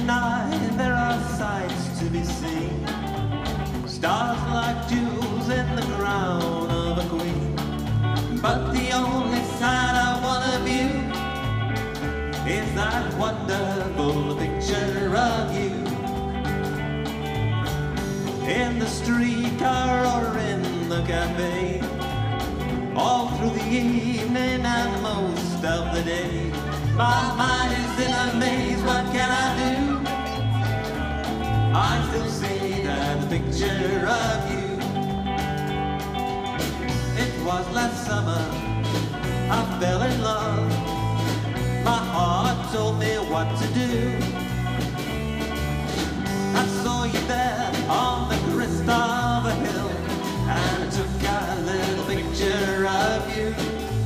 night there are sights to be seen, stars like jewels in the crown of a queen. But the only side I wanna view is that wonderful picture of you, in the streetcar or in the cafe, all through the evening and most of the day. My mind is in a maze, what can I do? I still see that picture of you. It was last summer, I fell in love. My heart told me what to do. I saw you there on the crest of a hill, and I took a little picture of you.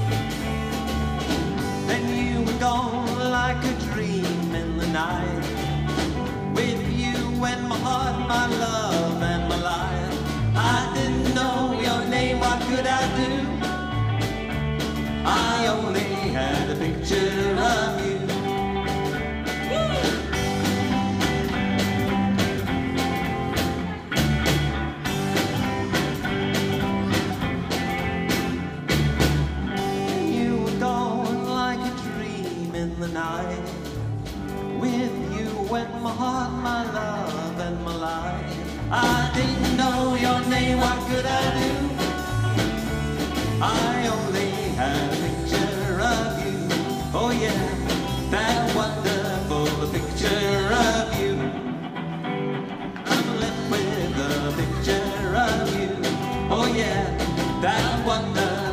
Then you were gone like a dream in the night. With you and my heart, my love and my life. I didn't know your name, what could I do? I only had a picture of you. Night. With you and my heart, my love and my life. I didn't know your name, what could I do? I only had a picture of you. Oh yeah, that wonderful picture of you. I'm left with a picture of you. Oh yeah, that wonderful